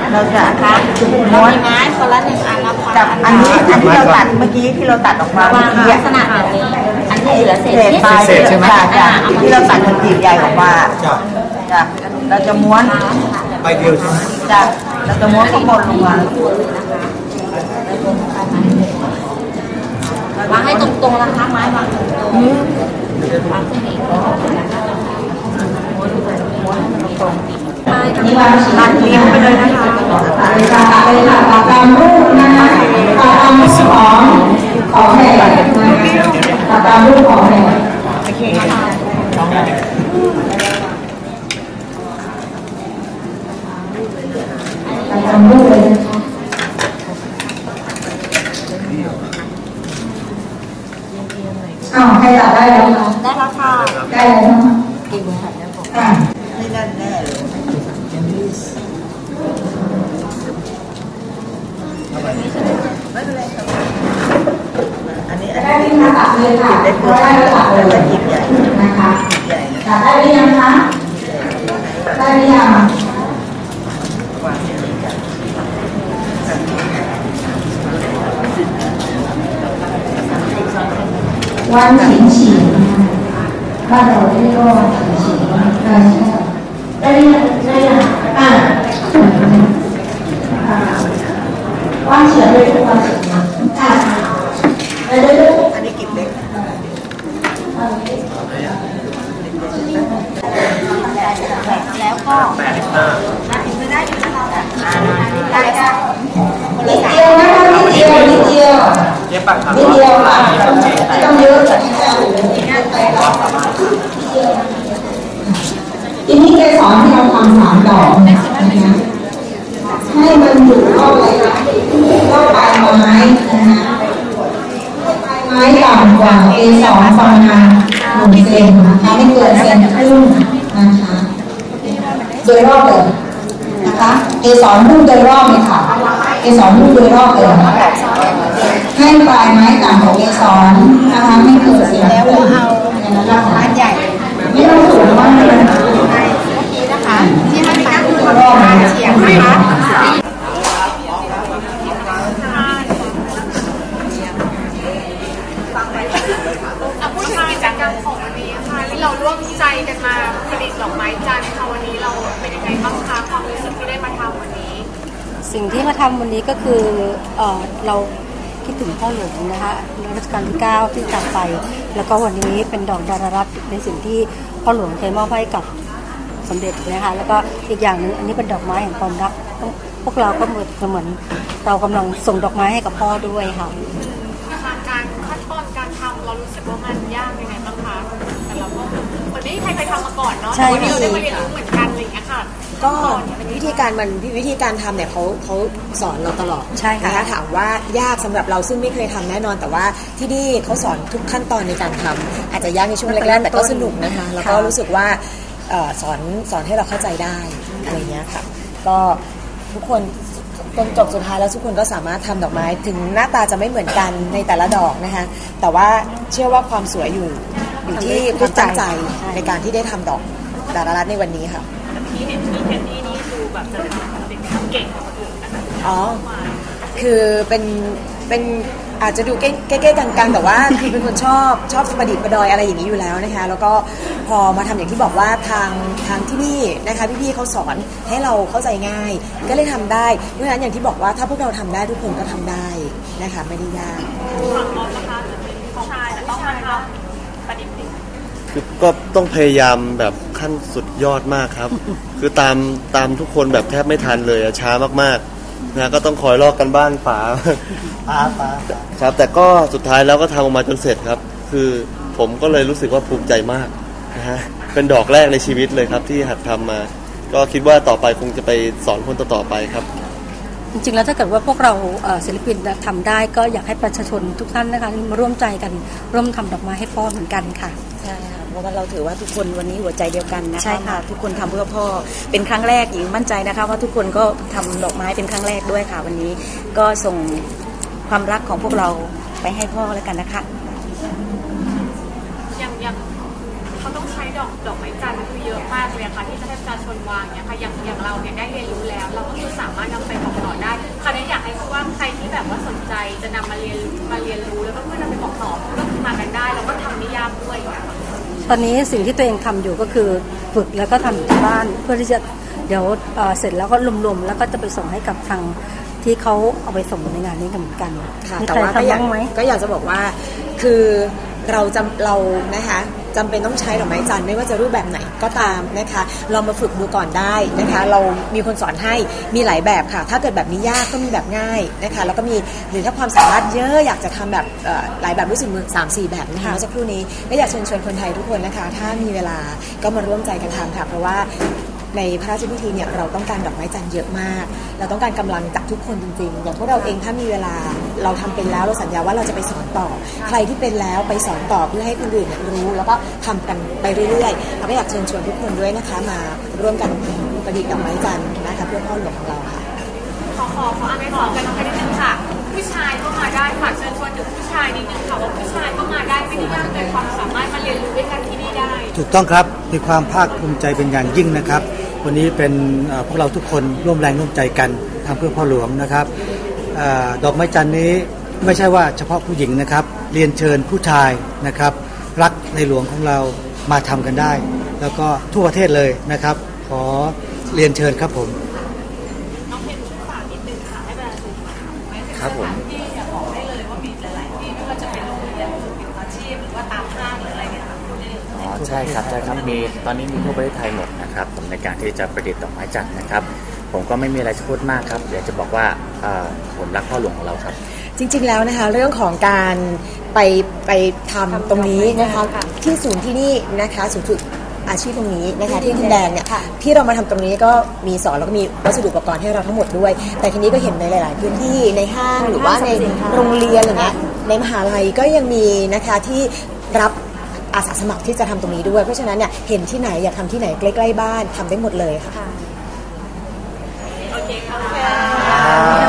เราจะม้วนไม้คนละ1 อันแล้วกับอันนี้เราตัดเมื่อกี้ที่เราตัดออกมาลักษณะแบบนี้อันที่เหลือเศษใช่ไหมที่เราตัดเป็นจีบใหญ่ออกมาจ้ะเราจะม้วนใบเดียวใช่ไหมจ้ะเราจะม้วนข้างบนลงมาวางให้ตรงๆนะคะไม้วางตรงๆวางขึ้นอีกนี่วางเรียงไปเลยนะคะตามรูปนะคะตามรูปของแห่ตามรูปของแห่โอเคค่ะตามรูปเลยนะคะใครตัดได้แล้วคะได้แล้วค่ะได้แล้วเนาะกี่มือหัดแล้วผมไม่ได้แน่เลยไม่เป็นไรครับอันนี้ได้ไหมคะตัดเลยค่ะได้ตัวได้ตัดเลยหยิบใหญ่นะคะตัดได้หรือยังคะได้หรือยังวันฉี่บ้านเราเรียกว่าวันฉี่ได้ยังวันเฉียดด้วยวันเฉียดได้อันนี้กิบเล็กแล้วก็ 8 ลิตรได้อยู่นะคะได้นิดเดียวนะคะนิดเดียวเย็บปากถังนิดเดียวค่ะไม่ต้องเยอะทีนี้เกสรที่เราทำ3 ดอกนะคะให้มันอยู่รอบเลยรอบปลายไม้นะคะปลายไม้ต่ำกว่าเกสรประมาณ1 เซนนะคะไม่เกิน1.5 เซนนะคะโดยรอบเลยนะคะเกสรมุ่งโดยรอบเลยค่ะเกสรมุ่งโดยรอบเลยให้ปลายไม้ต่ำกว่าเกสรนะคะไม่เกิน1 เซนแล้วเอาดอกไม้ใหญ่ไม่ต้องสูงมากเลยนะคะที่ให้ตั้งตัวรอบเฉียงนะคะพูดถึงกิจกรรมของวันนี้ค่ะที่เราร่วมใจกันมาผลิตดอกไม้จันทร์ค่ะวันนี้เราเป็นยังไงบ้างคะความรู้สึกที่ได้มาทำวันนี้สิ่งที่มาทำวันนี้ก็คือเราคิดถึงพ่อหลวงนะคะรัชกาลที่9ที่จากไปแล้วก็วันนี้เป็นดอกดารารัตน์ในสิ่งที่พ่อหลวงเคยมอบให้กับสมเด็จนะคะแล้วก็อีกอย่างหนึ่งอันนี้เป็นดอกไม้แห่งความรักพวกเราก็เหมือนเรากำลังส่งดอกไม้ให้กับพ่อด้วยค่ะการขั้นตอนการทำเรารู้สึกว่ามันยากยังไงบ้างคะแต่เราก็เหมือนไม่มีใครเคยทำมาก่อนเนาะแต่วันนี้เราได้มาเรียนรู้เหมือนกันอะไรอย่างเงี้ยค่ะก็วิธีการทำเนี่ยเขาสอนเราตลอดใช่ค่ะถามว่ายากสำหรับเราซึ่งไม่เคยทำแน่นอนแต่ว่าที่นี่เขาสอนทุกขั้นตอนในการทำอาจจะยากในช่วงแรกๆแต่ก็สนุกนะคะแล้วก็รู้สึกว่าสอนให้เราเข้าใจได้อะไรเงี้ยค่ะก็ทุกคนจนจบสุดท้ายแล้วทุกคนก็สามารถทำดอกไม้ถึงหน้าตาจะไม่เหมือนกันในแต่ละดอกนะคะแต่ว่าเชื่อว่าความสวยอยู่ที่ความตั้งใจในการที่ได้ทำดอกดารารัตน์ในวันนี้ค่ะที่เห็นที่แคนดี้นี่ดูแบบจะเป็นเก่งกว่าคนอื่นนะคะคือเป็นอาจจะดูเก้ๆกังๆแต่ว่าคือเป็นคนชอบประดิษฐ์ประดอยอะไรอย่างนี้อยู่แล้วนะคะแล้วก็พอมาทำอย่างที่บอกว่าทางที่นี่นะคะพี่ๆเขาสอนให้เราเข้าใจง่ายก็เลยทำได้เพราะฉะนั้นอย่างที่บอกว่าถ้าพวกเราทำได้ทุกคนก็ทำได้นะคะไม่ได้ยากฝั่งเรานะคะผู้ชายแต่ต้องมาทำประดิษฐ์คือก็ต้องพยายามแบบขั้นสุดยอดมากครับคือตามทุกคนแบบแทบไม่ทันเลยช้ามากๆนะก็ต้องคอยลอกกันบ้านฝาครับแต่ก็สุดท้ายแล้วก็ทำออกมาจนเสร็จครับคือผมก็เลยรู้สึกว่าภูมิใจมากนะฮะเป็นดอกแรกในชีวิตเลยครับที่หัดทำมาก็คิดว่าต่อไปคงจะไปสอนคนต่อไปครับจริงๆแล้วถ้าเกิดว่าพวกเราศิลปินทำได้ก็อยากให้ประชาชนทุกท่านนะคะมาร่วมใจกันร่วมทำดอกไม้ให้พ่อเหมือนกันค่ะใช่ค่ะเพราะว่าเราถือว่าทุกคนวันนี้หัวใจเดียวกันนะคะใช่ค่ะทุกคนทำเพื่อพ่อเป็นครั้งแรกหญิงมั่นใจนะคะว่าทุกคนก็ทำดอกไม้เป็นครั้งแรกด้วยค่ะวันนี้ก็ส่งความรักของพวกเราไปให้พ่อแล้วกันนะคะอย่างเขาต้องใช้ดอกไม้จันทร์คือเยอะมากเลยค่ะที่จะให้ประชาชนวางเนี่ยค่ะอย่างเราเนี่ยได้เรียนรู้แล้วเราก็คือสามารถนำนำมาเรียนรู้แล้วก็เพื่อนำไปบอกต่อก็คือมากันได้แล้วก็ทำไม่ยากด้วยตอนนี้สิ่งที่ตัวเองทำอยู่ก็คือฝึกแล้วก็ทำอยู่ที่บ้านเพื่อที่จะเดี๋ยวเสร็จแล้วก็รวมๆแล้วก็จะไปส่งให้กับทางที่เขาเอาไปส่งในงานนี้กันเหมือนกันค่ะแต่ว่าก็อยากจะบอกว่าคือเรานะคะจำเป็นต้องใช้ดอกไม้จันทร์ไม่ว่าจะรูปแบบไหนก็ตามนะคะลองมาฝึกดูก่อนได้นะคะเรามีคนสอนให้มีหลายแบบค่ะถ้าเกิดแบบนี้ยากก็มีแบบง่ายนะคะแล้วก็มีหรือถ้าความสามารถเยอะอยากจะทำแบบหลายแบบรู้สึก3-4 แบบนะคะเมื่อสักครู่นี้ก็อยากเชิญชวนคนไทยทุกคนนะคะถ้ามีเวลาก็มาร่วมใจกันทำค่ะเพราะว่าในพระราชพิธีเนี่ยเราต้องการดอกไม้จันทร์เยอะมากเราต้องการกำลังจากทุกคนจริงๆอย่างพวกเราเองถ้ามีเวลาเราทำเป็นแล้วเราสัญญาว่าเราจะไปสอนต่อใครที่เป็นแล้วไปสอนต่อเพื่อให้คนอื่นรู้แล้วก็ทำกันไปเรื่อยๆเราก็อยากเชิญชวนทุกคนด้วยนะคะมาร่วมกันประดิษฐ์ดอกไม้จันทร์นะคะเพื่อพ่อหลวงของเราค่ะขออ่านไปขอกันนิดนึงค่ะผู้ชายก็มาได้ฝากเชิญชวนถึงผู้ชายนิดนึงค่ะว่าผู้ชายก็มาได้ไม่ได้ยากเลยความสามารถมาเรียนรู้ด้วยกันที่นี่ได้ถูกต้องครับมีความภาคภูมิใจเป็นอย่างยิ่งนะครับวันนี้เป็นพวกเราทุกคนร่วมแรงร่วมใจกันทำเพื่อพ่อหลวงนะครับดอกไม้จันทร์นี้ไม่ใช่ว่าเฉพาะผู้หญิงนะครับเรียนเชิญผู้ชายนะครับรักในหลวงของเรามาทำกันได้แล้วก็ทั่วประเทศเลยนะครับขอเรียนเชิญครับผมน้องเพนช่วยฝากนิดนึงค่ะให้ประชาชนครับผมที่จะบอกได้เลยว่ามีหลายๆที่ไม่ว่าจะเป็นโรงเรียนฝึกอาชีพหรือว่าตามห้างหรืออะไรเนี่ยใช่ครับมีตอนนี้มีทั่วประเทศไทยหมดนะครับผมในการที่จะประดิษฐ์ดอกไม้จันทร์นะครับผมก็ไม่มีอะไรจะพูดมากครับเดี๋ยวจะบอกว่าผมรักพ่อหลวงของเราครับจริงๆแล้วนะคะเรื่องของการไปทำตรงนี้นะคะที่ศูนย์ที่นี่นะคะศูนย์ฝึกอาชีพตรงนี้นะคะที่ดินแดงเนี่ยที่เรามาทำตรงนี้ก็มีสอนแล้วก็มีวัสดุอุปกรณ์ให้เราทั้งหมดด้วยแต่ทีนี้ก็เห็นในหลายๆพื้นที่ในห้างหรือว่าในโรงเรียนอะไรเงี้ยในมหาลัยก็ยังมีนะคะที่รับอาสาสมัครที่จะทำตรงนี้ด้วยเพราะฉะนั้นเนี่ยเห็นที่ไหนอยากทำที่ไหนใกล้ๆบ้านทำได้หมดเลยค่ะโอเคค่ะ